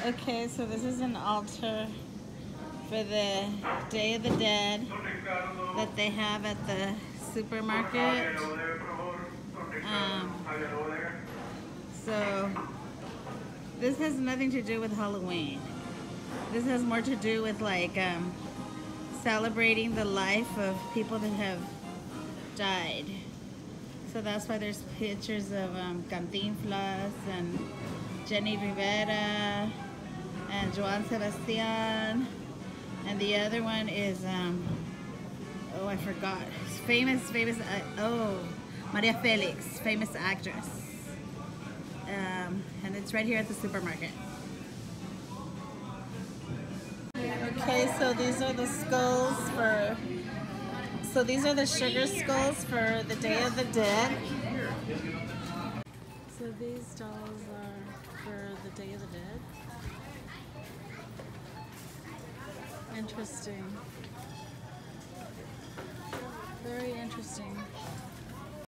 Okay, so this is an altar for the Day of the Dead that they have at the supermarket. So this has nothing to do with Halloween. This has more to do with like celebrating the life of people that have died. So that's why there's pictures of Cantinflas and Jenny Rivera and Joan Sebastian, and the other one is oh, I forgot, famous oh, Maria Felix, famous actress, and it's right here at the supermarket. Okay, so these are the skulls for, so these are the sugar skulls for the Day of the Dead. So these dolls are for the Day of the Dead. Interesting.